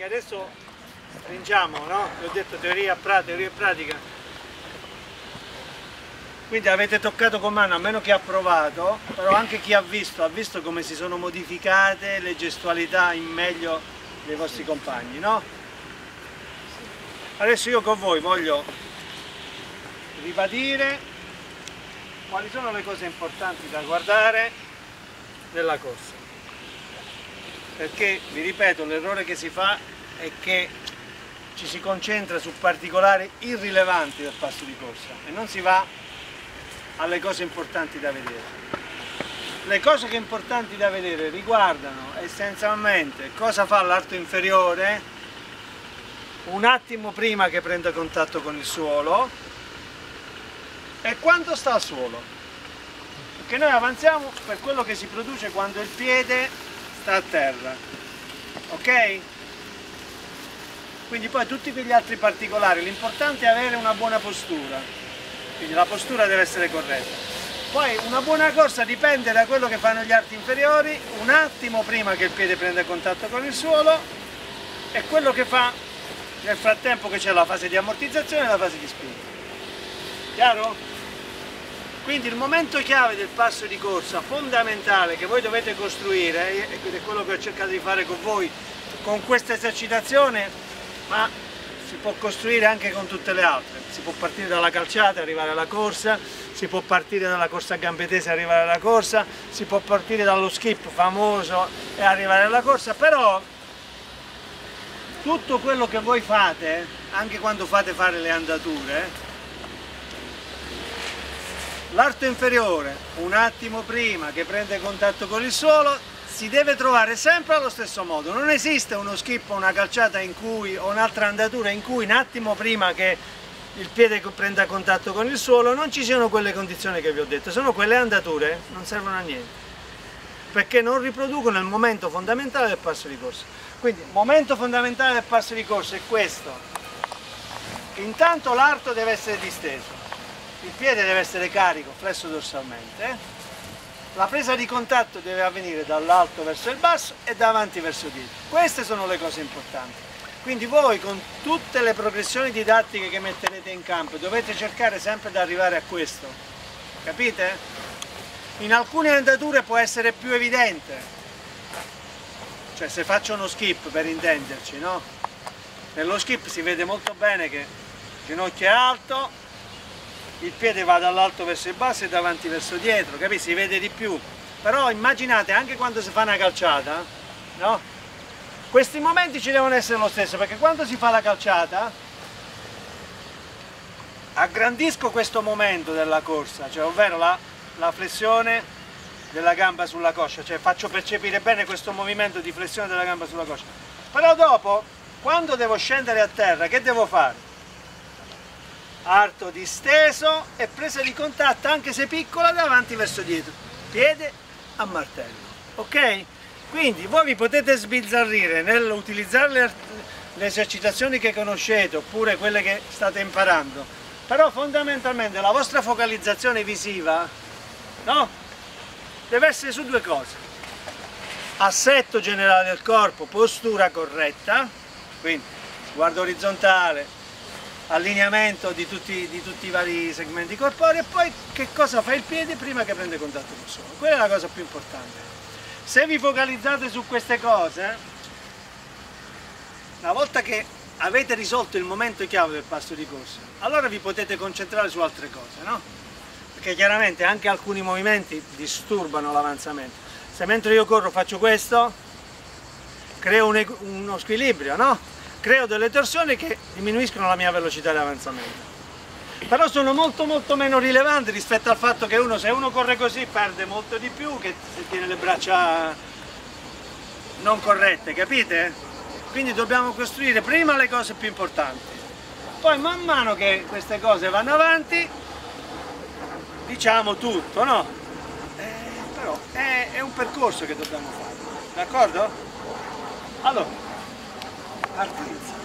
pratica, adesso stringiamo, no? Vi ho detto teoria e pratica. Quindi avete toccato con mano, a meno che ha provato, però anche chi ha visto come si sono modificate le gestualità in meglio dei vostri compagni, no? Adesso io con voi voglio ribadire quali sono le cose importanti da guardare nella corsa. Perché, vi ripeto, l'errore che si fa è che ci si concentra su particolari irrilevanti del passo di corsa e non si va alle cose importanti da vedere. Le cose che importanti da vedere riguardano essenzialmente cosa fa l'arto inferiore un attimo prima che prenda contatto con il suolo e quanto sta al suolo. Perché noi avanziamo per quello che si produce quando il piede sta a terra, ok? Quindi poi tutti quegli altri particolari, l'importante è avere una buona postura, quindi la postura deve essere corretta. Poi una buona corsa dipende da quello che fanno gli arti inferiori un attimo prima che il piede prenda contatto con il suolo e quello che fa nel frattempo che c'è la fase di ammortizzazione e la fase di spinta. Chiaro? Quindi il momento chiave del passo di corsa, fondamentale, che voi dovete costruire, ed è quello che ho cercato di fare con voi, con questa esercitazione, ma si può costruire anche con tutte le altre. Si può partire dalla calciata e arrivare alla corsa, si può partire dalla corsa a gambe tese e arrivare alla corsa, si può partire dallo skip famoso e arrivare alla corsa, però tutto quello che voi fate, anche quando fate fare le andature, l'arto inferiore, un attimo prima che prende contatto con il suolo, si deve trovare sempre allo stesso modo. Non esiste uno skip o una calciata in cui, o un'altra andatura in cui un attimo prima che il piede prenda contatto con il suolo non ci siano quelle condizioni che vi ho detto. Sono quelle andature, non servono a niente, perché non riproducono il momento fondamentale del passo di corsa. Quindi il momento fondamentale del passo di corsa è questo. Intanto l'arto deve essere disteso. Il piede deve essere carico, flesso dorsalmente. La presa di contatto deve avvenire dall'alto verso il basso e da avanti verso dietro. Queste sono le cose importanti. Quindi voi con tutte le progressioni didattiche che metterete in campo dovete cercare sempre di arrivare a questo. Capite? In alcune andature può essere più evidente. Cioè se faccio uno skip, per intenderci, no? Nello skip si vede molto bene che il ginocchio è alto, il piede va dall'alto verso il basso e davanti verso dietro, capisci? Si vede di più. Però immaginate, anche quando si fa una calciata, no? Questi momenti ci devono essere lo stesso, perché quando si fa la calciata, aggrandisco questo momento della corsa, cioè ovvero la flessione della gamba sulla coscia, cioè faccio percepire bene questo movimento di flessione della gamba sulla coscia. Però dopo, quando devo scendere a terra, che devo fare? Arto disteso e presa di contatto, anche se piccola, da avanti verso dietro, piede a martello, ok? Quindi voi vi potete sbizzarrire nell'utilizzare le esercitazioni che conoscete oppure quelle che state imparando, però fondamentalmente la vostra focalizzazione visiva, no? Deve essere su due cose: assetto generale del corpo, postura corretta, quindi sguardo orizzontale, allineamento di tutti i vari segmenti corporei, e poi che cosa fa il piede prima che prende contatto col suolo. Quella è la cosa più importante. Se vi focalizzate su queste cose, una volta che avete risolto il momento chiave del passo di corsa, allora vi potete concentrare su altre cose, no? Perché chiaramente anche alcuni movimenti disturbano l'avanzamento. Se mentre io corro faccio questo, creo uno squilibrio, no? Creo delle torsioni che diminuiscono la mia velocità di avanzamento. Però sono molto meno rilevanti rispetto al fatto che se uno corre così perde molto di più che se tiene le braccia non corrette, capite? Quindi dobbiamo costruire prima le cose più importanti. Poi man mano che queste cose vanno avanti, diciamo tutto, no? Però è un percorso che dobbiamo fare, d'accordo? Allora, partenza.